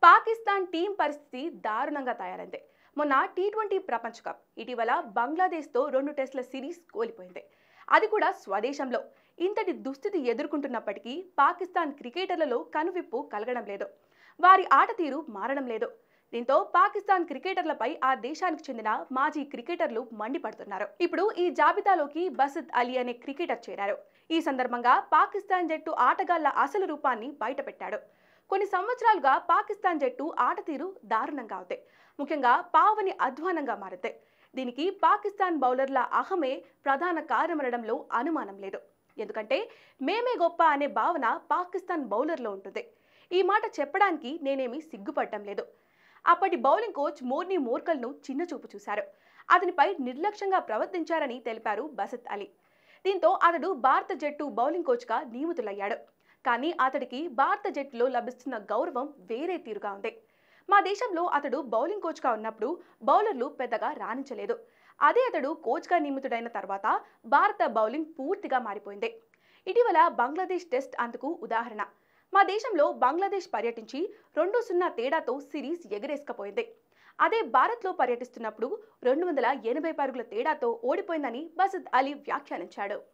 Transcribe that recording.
Pakistan team పరిస్థితి దారుణంగా తయారైంది. మొన్న టీ20 ప్రపంచ కప్ ఇటీవల బంగ్లాదేశ్తో 2 టెస్టుల సిరీస్ కోల్పోయింది. అది కూడా స్వదేశంలో. ఇంతటి దుస్థితి ఎదుర్కొంటున్నప్పటికీ పాకిస్తాన్ క్రికెటర్లలో కనువిప్పు కలగడం లేదు. వారి ఆట తీరు మారడం లేదు. దీంతో పాకిస్తాన్ క్రికెటర్లపై ఆ దేశానికి చెందిన మాజీ క్రికెటర్లు మండిపడుతున్నారు. ఇప్పుడు ఈ జాబితాలోకి బసిత్ అలీ అనే క్రికెటర్ చేరారు. ఈ సందర్భంగా పాకిస్తాన్ జట్టు ఆటగాళ్ల అసలు రూపాన్ని బయటపెట్టాడు. కొన్ని సంవత్సరాలుగా పాకిస్తాన్ జట్టు ఆట తీరు దారుణంగా ఉంది. ముఖ్యంగా పావని అధ్వానంగా మారింది. దీనికి పాకిస్తాన్ బౌలర్ల అహమే ప్రధాన కారణమనడంలో అనుమానం లేదు. ఎందుకంటే మేమే గొప్ప అనే భావన పాకిస్తాన్ బౌలర్లో ఉంటుంది. ఈ మాట చెప్పడానికి నేనేమీ సిగ్గుపడటం లేదు. అప్పటి బౌలింగ్ కోచ్ మోర్నీ మోర్కల్ను చిన్నచూపు చూశారు. అతనిపై నిర్లక్ష్యంగా ప్రవర్తించారని తెలిపారు బసిత్ అలీ. దీంతో అతడు భారత జట్టు బౌలింగ్ కోచ్గా నియమితులయ్యాడు. కానీ అతడికి భారత జట్టులో లభిస్తున్న గౌరవం వేరే తీరుగా ఉంది. మా దేశంలో అతడు బౌలింగ్ కోచ్గా ఉన్నప్పుడు బౌలర్లు పెద్దగా రాణించలేదు. అదే అతడు కోచ్గా నియమితుడైన తర్వాత భారత బౌలింగ్ పూర్తిగా మారిపోయింది. ఇటీవల బంగ్లాదేశ్ టెస్ట్ అందుకు ఉదాహరణ. మా దేశంలో బంగ్లాదేశ్ పర్యటించి 2-0 తేడాతో సిరీస్ ఎగరేసుకపోయింది. అదే భారత్లో పర్యటిస్తున్నప్పుడు 280 పరుగుల తేడాతో ఓడిపోయిందని బసిత్ అలీ వ్యాఖ్యానించాడు.